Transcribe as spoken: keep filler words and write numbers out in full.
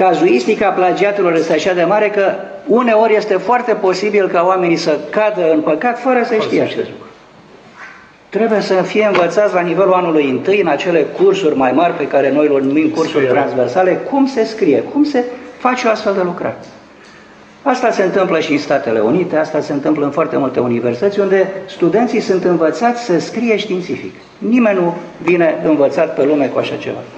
cazuistica plagiatelor este așa de mare că uneori este foarte posibil ca oamenii să cadă în păcat fără să știe acest lucru. Trebuie să fie învățați la nivelul anului întâi, în acele cursuri mai mari pe care noi le numim cursuri transversale, cum se scrie, cum se face o astfel de lucrare. Asta se întâmplă și în Statele Unite, asta se întâmplă în foarte multe universități, unde studenții sunt învățați să scrie științific. Nimeni nu vine învățat pe lume cu așa ceva.